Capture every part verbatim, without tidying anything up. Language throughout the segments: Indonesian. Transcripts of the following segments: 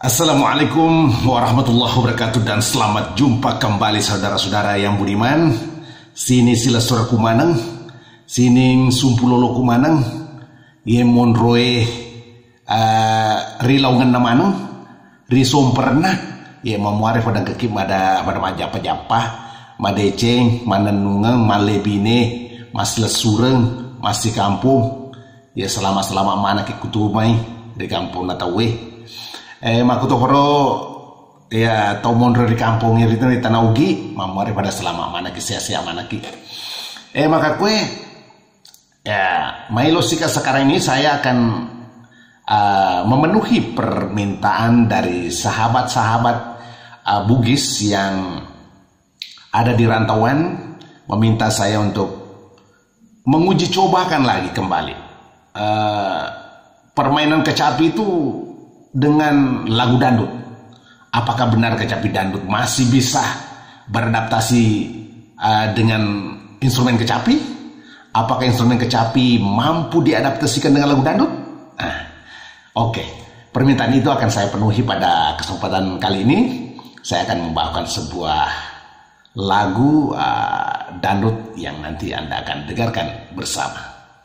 Assalamualaikum warahmatullahi wabarakatuh dan selamat jumpa kembali saudara-saudara yang budiman. Sini sila sura kumanang, sining sumpulolo kumanang, ye monroe uh, rilaungan namanang, risom pernah, ye mamuare pada keki mada pada majapa-japa, madeceng, mananungang, malebine, mas lesureng, masih kampung, ye selama-selama mana ke kutumai di kampung natawe. Eh makutohoro ya tau mondro di kampung itu di tanah ugi mamari pada selama mana ki sia-sia mana ki eh maka kue ya Milo Sika sekarang ini saya akan uh, memenuhi permintaan dari sahabat-sahabat uh, Bugis yang ada di rantauan meminta saya untuk menguji cobakan lagi kembali uh, permainan kecapi itu dengan lagu dangdut. Apakah benar kecapi dangdut masih bisa beradaptasi uh, dengan instrumen kecapi? Apakah instrumen kecapi mampu diadaptasikan dengan lagu dangdut? Nah, oke. Okay. Permintaan itu akan saya penuhi pada kesempatan kali ini. Saya akan membawakan sebuah lagu uh, dangdut yang nanti Anda akan dengarkan bersama.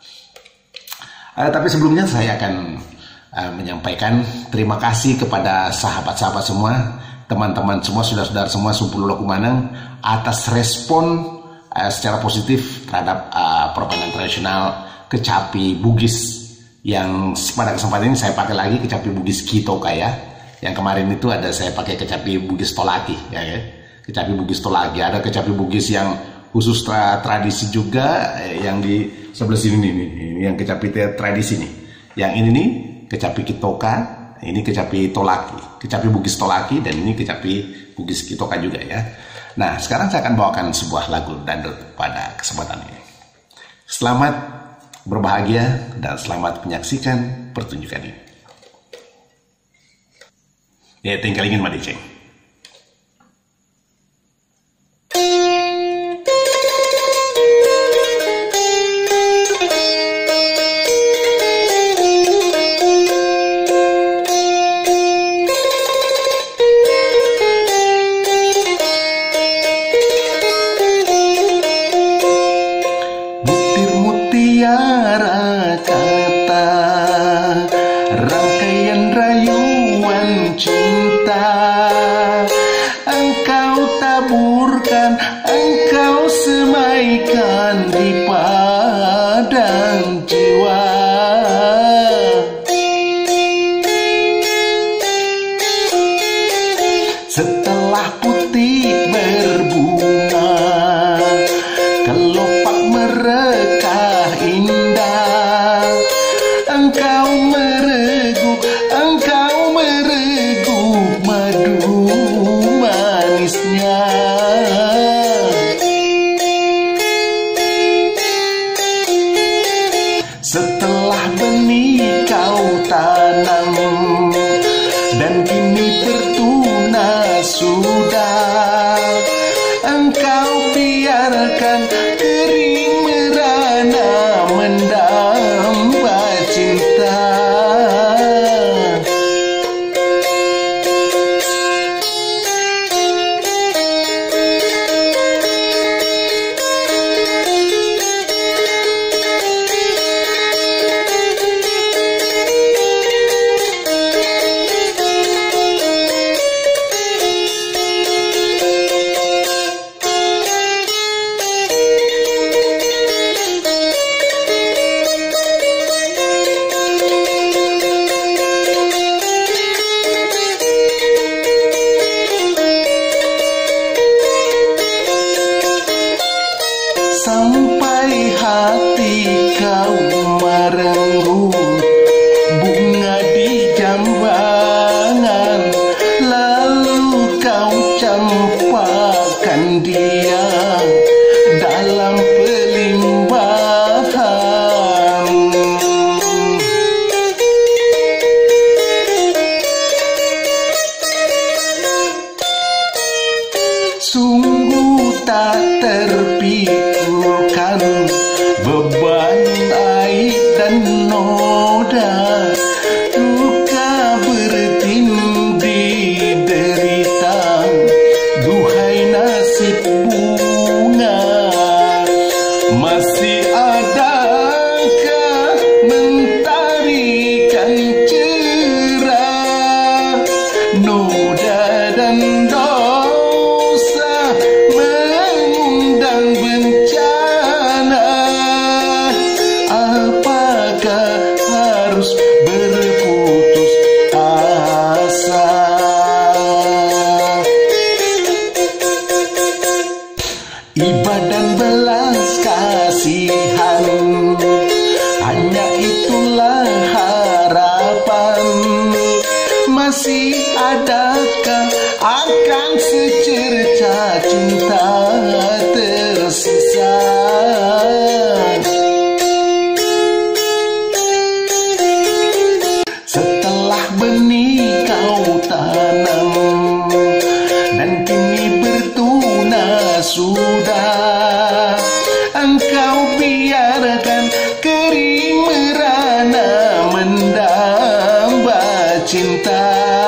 Uh, tapi sebelumnya saya akan Uh, menyampaikan terima kasih kepada sahabat-sahabat semua, teman-teman semua, saudara-saudara semua Sumpulolo Kumanang atas respon uh, secara positif terhadap uh, permainan tradisional kecapi Bugis yang pada kesempatan ini saya pakai lagi kecapi Bugis Kitoka ya. Yang kemarin itu ada saya pakai kecapi Bugis Tolaki ya, ya. Kecapi Bugis Tolaki, ada kecapi Bugis yang khusus tra tradisi juga eh, yang di sebelah sini nih, nih, yang kecapi tradisi nih. Yang ini nih kecapi Kitoka, ini kecapi Tolaki, kecapi Bugis Tolaki, dan ini kecapi Bugis Kitoka juga ya. Nah, sekarang saya akan bawakan sebuah lagu dangdut pada kesempatan ini. Selamat berbahagia dan selamat menyaksikan pertunjukan ini. Ya, tinggal ingin madiceng. Rangkaian rayuan cinta engkau taburkan, engkau semaikan di padang jiwa. Setelah putih berbunga, kelopak merekah indah, engkau mereguk, engkau mereguk madu manisnya. Setelah benih kau tanam dan kini tertunas sudah, engkau biarkan kering merana mendamba cinta. masih adakah akan secerca cinta tersisa. Setelah benih kau tanam dan kini bertunas sudah, engkau biarkan kering merana mendamba cinta.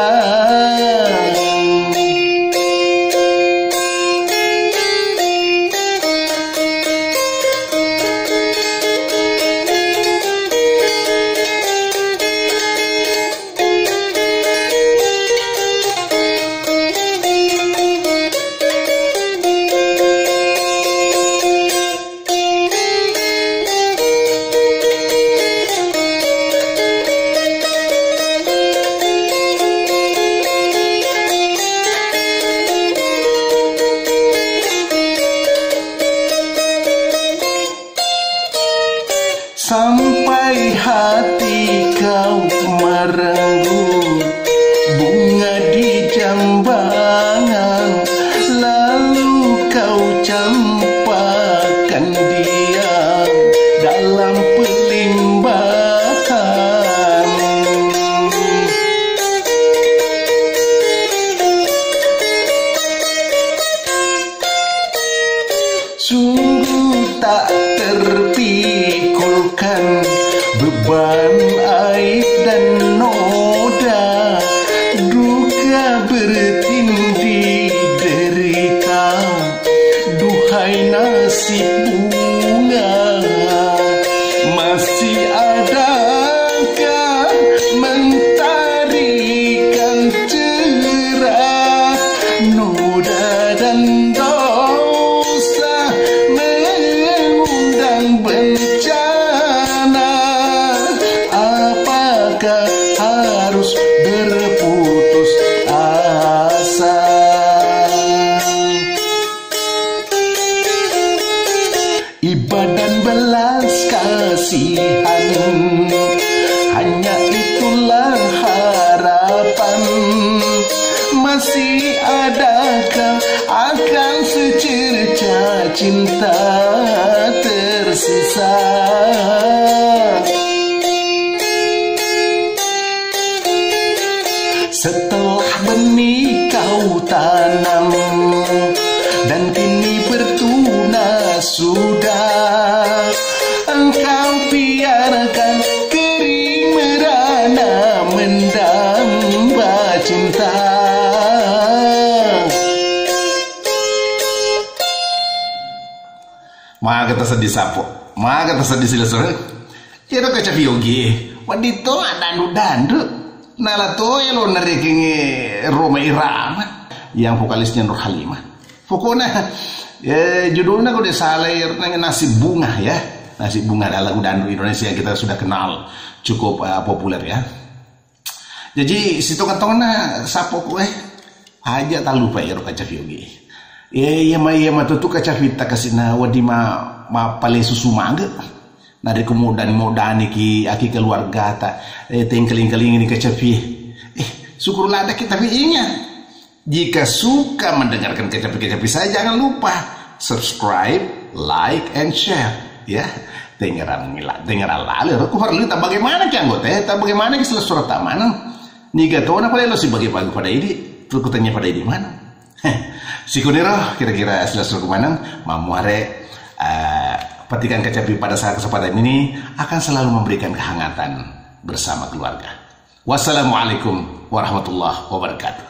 Sampai hati kau merenggut bunga di jambangan, lalu kau campakkan dia dalam pelimbahan. Sungguh tak terpikulkan beban aib dan noda, duka bertindih derita, duhai nasib bunga. Masih adakah mentarikan cerah noda dan dosa mengundang bencana? Apakah harus berputus asa? Ibadah belas kasihan, hanya itulah harapan. Masih adakah akan secerca cinta tersisa? Setelah benih kau tanam dan kini bertunas sudah, engkau biarkan kering merana mendamba cinta. Maka kata sedih sapo, maka kata sedih sila sore. Kira kaca viogi, wadito dandu-dandu. Nala to elo narikingi Roma Irama yang vokalisnya Nur Halimah. Pokoknya eh, judulnya kok salah nasi bunga ya. Nasi bunga adalah lagu dandu Indonesia yang kita sudah kenal cukup uh, populer ya. Jadi situ katona sapo kue aja tak lupa ya kaca viogi. Eh ya ma ya ma tutu kaca vita kasina wadi ma ma pale susu mangga. Nari kemudian mau dani ki aki keluarga ta eh tengkeling-keling ini kecapi. Eh syukurlah ada kita ingat. Jika suka mendengarkan kecapi-kecapi saya, jangan lupa subscribe, like, and share ya. Dengaran mila, dengaran lalu aku perlu tak bagaimana ki anggota eh tak bagaimana ki surat taman. Niga to na pala lo si bagi pagi pada ini, tuh tanya pada ini mana. Sikuniro kira-kira selesai kemana mamuare uh, petikan kecapi pada saat kesempatan ini akan selalu memberikan kehangatan bersama keluarga. Wassalamualaikum warahmatullahi wabarakatuh.